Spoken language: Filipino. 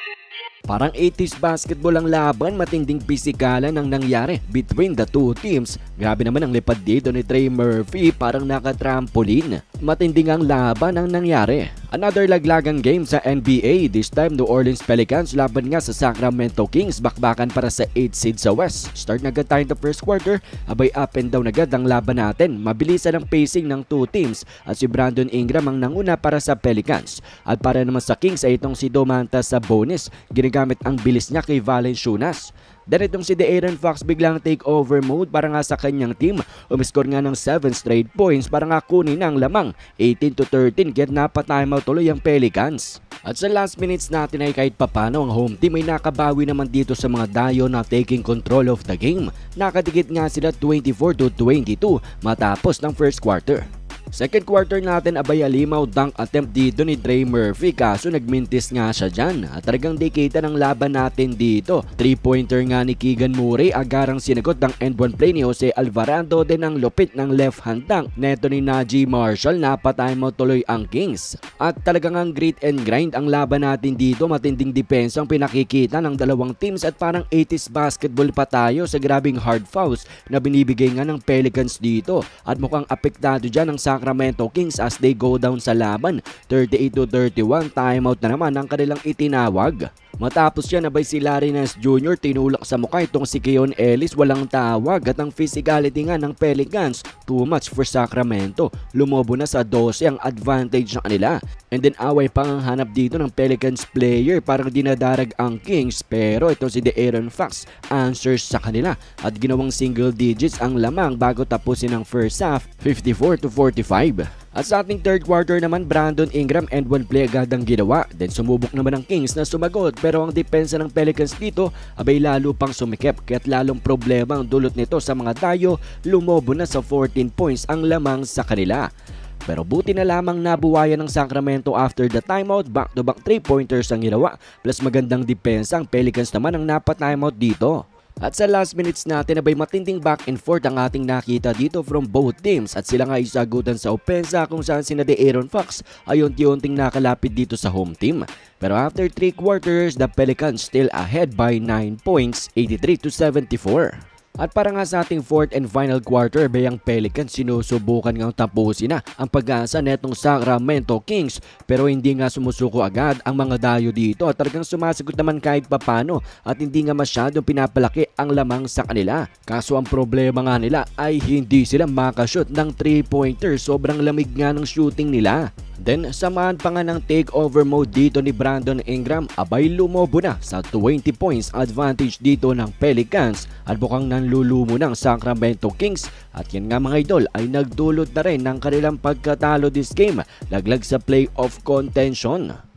Parang 80s basketball ang laban, matinding pisikalan ang nangyari between the two teams. Grabe naman ang lipad dito ni Trey Murphy, parang nakatrampolin. Matinding ang laban ang nangyari. Another laglagang game sa NBA, this time New Orleans Pelicans laban nga sa Sacramento Kings, bakbakan para sa 8th seed sa West. Start na agad tayo in the first quarter, abay up and down agad ang laban natin. Mabilisan ang pacing ng two teams at si Brandon Ingram ang nanguna para sa Pelicans. At para naman sa Kings ay itong si Domantas Sabonis, ginagamit ang bilis niya kay Valanciunas. Then itong si De'Aaron Fox biglang takeover mode para nga sa kanyang team. Umiscore nga ng 7 straight points para nga kunin ang lamang. 18-13, get na pa timeout tuloy ang Pelicans. At sa last minutes natin ay kahit papano ang home team ay nakabawi naman dito sa mga dayo na taking control of the game. Nakadikit nga sila 24-22 matapos ng first quarter. Second quarter natin abay alimaw dunk attempt dito ni Trey Murphy, kaso nagmintis nga siya dyan. At talagang dikita ng laban natin dito. 3-pointer nga ni Keegan Murray, agarang sinagot ng end one play ni Jose Alvarado, din ang lupit ng left hand dunk neto ni Najee Marshall, napatimeout tuloy ang Kings. At talagang ang grit and grind ang laban natin dito, matinding depensa ang pinakikita ng dalawang teams at parang 80s basketball pa tayo sa grabing hard fouls na binibigay nga ng Pelicans dito. At mukhang apektado dyan ang Sacramento Kings as they go down sa laban. 38-31, timeout na naman ang kanilang itinawag. Matapos yan abay si Larry Nance Jr. tinulak sa mukha itong si Keon Ellis, walang tawag. At ang physicality nga ng Pelicans, too much for Sacramento. Lumobo na sa 12 ang advantage na kanila. And then away pang ang hanap dito ng Pelicans player, parang dinadarag ang Kings, pero ito si De'Aaron Fox answers sa kanila at ginawang single digits ang lamang bago tapusin ang first half, 54-45. At sa ating third quarter naman, Brandon Ingram and one play agad ang ginawa. Then sumubok naman ang Kings na sumagot, pero ang depensa ng Pelicans dito abay lalo pang sumikip, kaya't lalong problema ang dulot nito sa mga dayo. Lumobo na sa 14 points ang lamang sa kanila. Pero buti na lamang nabuwayan ng Sacramento after the timeout. Back-to-back 3-pointers ang ginawa, plus magandang depensa. Ang Pelicans naman ang napa-timeout dito. At sa last minutes natin abay matinding back and forth ang ating nakita dito from both teams, at sila nga isagutan sa opensa kung saan sina De'Aaron Fox ay unti-unting nakalapit dito sa home team. Pero after 3 quarters, the Pelicans still ahead by 9 points, 83-74. At para nga sa ating fourth and final quarter, bayang Pelicans sinusubukan ngang tapusin na ang pag-asa netong Sacramento Kings, pero hindi nga sumusuko agad ang mga dayo dito at talagang sumasagot naman kahit papano at hindi nga masyadong pinapalaki ang lamang sa kanila. Kaso ang problema nga nila ay hindi sila makashoot ng 3-pointer, sobrang lamig nga ng shooting nila. Then samahan pa nga ng takeover mode dito ni Brandon Ingram, abay lumobo na sa 20 points advantage dito ng Pelicans at mukhang nanlulumo ng Sacramento Kings. At yan nga mga idol ay nagdulot na rin ng kanilang pagkatalo this game, laglag sa playoff contention.